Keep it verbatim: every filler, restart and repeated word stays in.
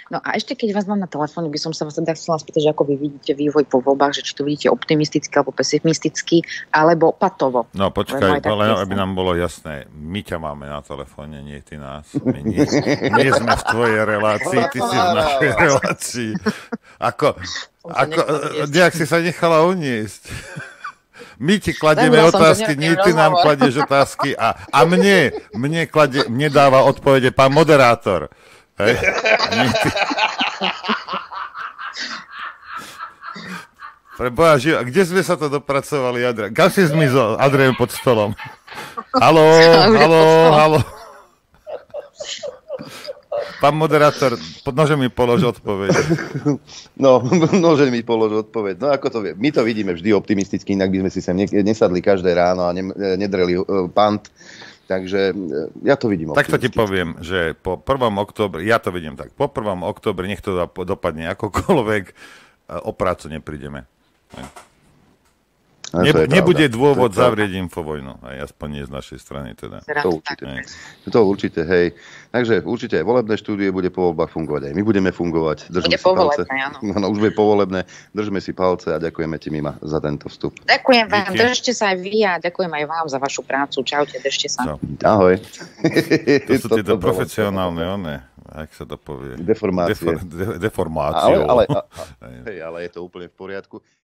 No a ešte keď vás mám na telefóne, by som sa vás teda chcela spýtať, že ako vy vidíte vývoj po voľbách, že či to vidíte optimisticky alebo pesimisticky, alebo patovo. No počkaj, ale aby nám bolo jasné, my ťa máme na telefóne, nie ty nás. My nie, nie sme v tvojej relácii, ty si v našej relácii. Ako, ako nejak si sa nechala uniesť. My ti kladieme otázky, nie ty nám kladieš otázky a, a mne, mne, kladie, mne dáva odpovede pán moderátor. Hej? Ty... Preboha, živ... kde sme sa to dopracovali, Adrian? Kam si zmizol, Adrian, pod stolom? Haló, haló, haló. Pán moderátor, môže mi položiť odpoveď? No, môže mi položiť odpoveď. No ako to vie? My to vidíme vždy optimisticky, inak by sme si sem nesadli každé ráno a nedreli pant. Takže ja to vidím optimisticky. Tak to ti poviem, že po prvom októbri, ja to vidím tak, po prvom októbri, nech to dopadne akokoľvek, o prácu neprídeme. Ne, nebude pravda. Dôvod zavrieť infovojnu, aj aspoň nie z našej strany teda. To určite. To určite, hej. Takže určite volebné štúdie bude po voľbách fungovať aj my budeme fungovať. Držme bude si palce. Áno. No, už bude povolebné. Držme si palce a ďakujeme ti, Mima, za tento vstup. Ďakujem vám, Díky. Držte sa aj vy a ďakujem aj vám za vašu prácu. Čaute, držte sa. No. Ahoj. To sú tieto profesionálne, one, jak sa to povie? Deformácie. Defor, de, deformácie. Ale, ale, a, a, hej, ale je to úplne v poriadku.